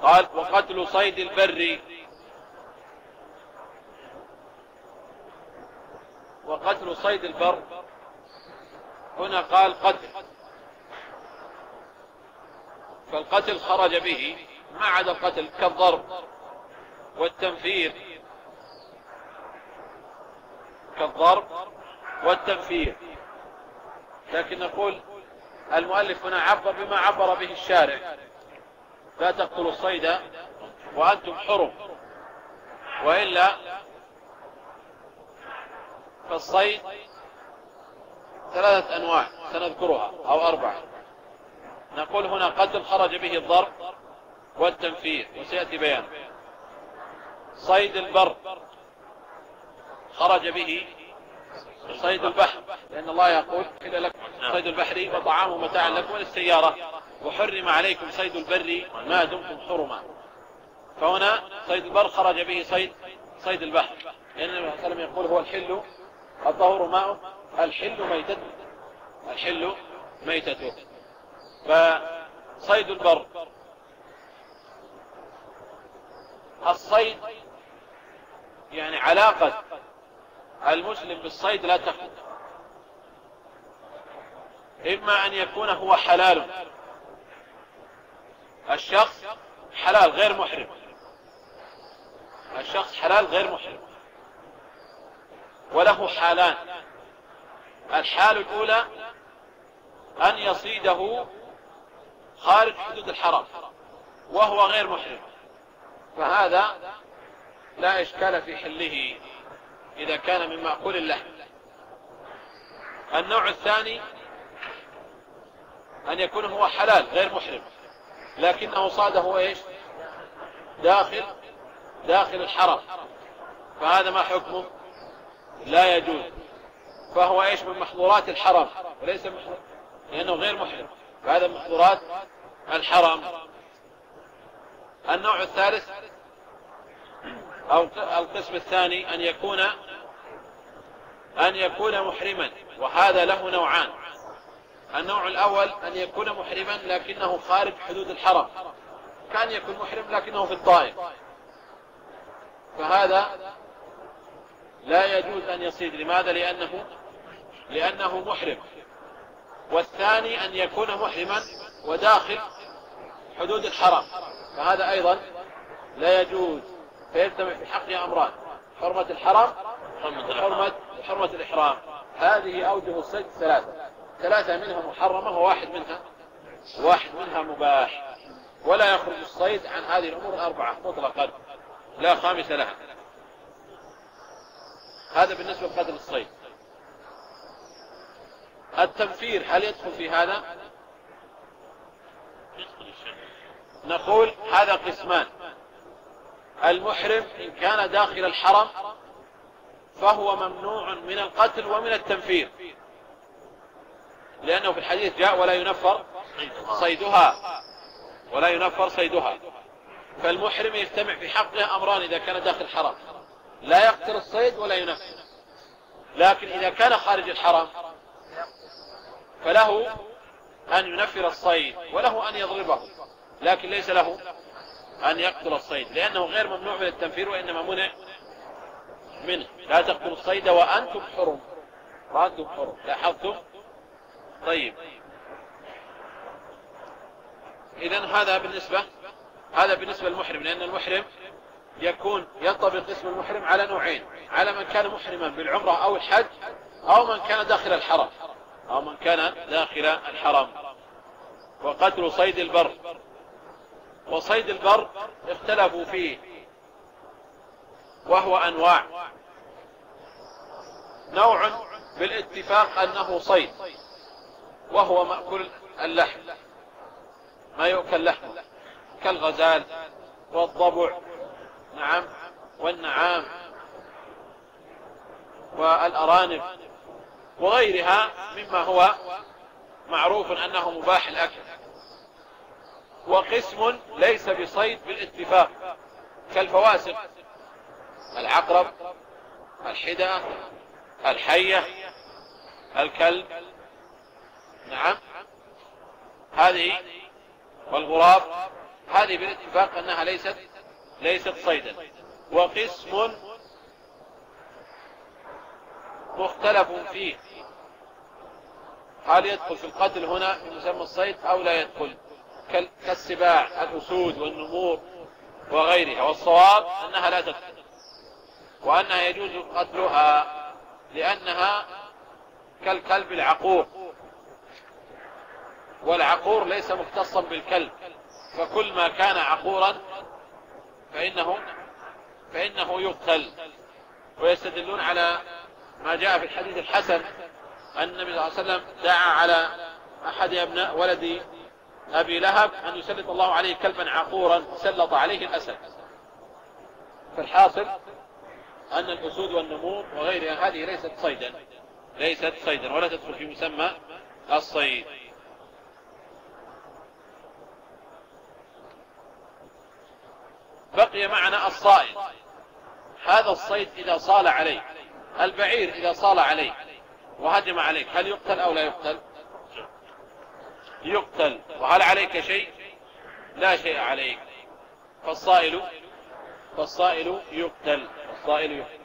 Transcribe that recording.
قال وقتل صيد البر. وقتل صيد البر هنا قال قتل، فالقتل خرج به ما عدا القتل كالضرب والتنفير، كالضرب والتنفير. لكن نقول المؤلف هنا عبر بما عبر به الشارع: لا تقتلوا الصيد وأنتم حرم. وإلا فالصيد 3 أنواع سنذكرها أو 4. نقول هنا قتل خرج به الضرب والتنفير وسيأتي بيانه. صيد البر خرج به صيد البحر، لأن الله يقول إلا لكم صيد البحر وطعامه متاعا لكم وللسيارة وحرم عليكم صيد البر ما دمتم حرما. فهنا صيد البر خرج به صيد البحر، لأن النبي صلى الله عليه وسلم يقول هو الحل الطهور ماؤه الحل ميتته، الحل ميتته. فصيد البر الصيد يعني علاقة المسلم بالصيد لا تخلو، إما أن يكون هو حلال، الشخص حلال غير محرم، الشخص حلال غير محرم وله حالان: الحال الأولى أن يصيده خارج حدود الحرم وهو غير محرم، فهذا لا إشكال في حله إذا كان من مأكول اللحم. النوع الثاني أن يكون هو حلال غير محرم لكنه صاده إيش داخل الحرم، فهذا ما حكمه؟ لا يجوز، فهو إيش من محظورات الحرم وليس محرم لأنه غير محرم، فهذا من محظورات الحرم. النوع الثالث أو القسم الثاني أن يكون محرما، وهذا له نوعان: النوع الأول أن يكون محرما لكنه خارج حدود الحرم، كان يكون محرم لكنه في الطائف، فهذا لا يجوز أن يصيد. لماذا؟ لأنه محرم. والثاني أن يكون محرما وداخل حدود الحرم، فهذا أيضا لا يجوز، فيجتمع في حقه أمران: حرمة الحرم وحرمة الإحرام. هذه أوجه الصيد 3 منها محرمة وواحد منها مباح، ولا يخرج الصيد عن هذه الأمور 4 مطلقا لا خامس لها. هذا بالنسبة لقتل الصيد. التنفير هل يدخل في هذا؟ نقول هذا قسمان: المحرم إن كان داخل الحرم فهو ممنوع من القتل ومن التنفير، لأنه في الحديث جاء ولا ينفر صيدها، فالمحرم يجتمع في حقه أمران إذا كان داخل الحرم: لا يقتل الصيد ولا ينفر. لكن إذا كان خارج الحرم فله أن ينفر الصيد وله أن يضربه، لكن ليس له أن يقتل الصيد، لأنه غير ممنوع من التنفير وإنما منع منه. لا تقتلوا الصيد وأنتم حرم. لاحظتم؟ طيب، إذن هذا بالنسبة للمحرم، لأن المحرم ينطبق اسم المحرم على نوعين: على من كان محرما بالعمرة أو الحج، أو من كان داخل الحرم. وقتل صيد البر. وصيد البر اختلفوا فيه وهو أنواع: نوع بالاتفاق أنه صيد وهو مأكل اللحم، ما يؤكل لحمه، كالغزال والضبع والنعام والأرانب وغيرها مما هو معروف أنه مباح الأكل. وقسم ليس بصيد بالاتفاق، كالفواسق: العقرب، الحدأة، الحية، الكلب، هذه، والغراب هذه بالاتفاق أنها ليست صيدا. وقسم مختلف فيه، هل يدخل في القتل هنا في مسمى الصيد أو لا يدخل، كالسباع الأسود والنمور وغيرها. والصواب أنها لا تدخل، وأنها يجوز قتلها لأنها كالكلب العقور، والعقور ليس مختصا بالكلب، فكل ما كان عقورا فإنه يقتل. ويستدلون على ما جاء في الحديث الحسن أن النبي صلى الله عليه وسلم دعا على أحد أبناء ولد أبي لهب أن يسلط الله عليه كلبا عقورا سلط عليه الأسد. فالحاصل أن الأسود والنمور وغيرها هذه ليست صيدا ولا تدخل في مسمى الصيد. بقي معنا الصائد. هذا الصيد إذا صال عليه، البعير إذا صال عليه وهجم عليك، هل يقتل أو لا يقتل؟ يقتل. وهل عليك شيء؟ لا شيء عليك. فالصائل يقتل.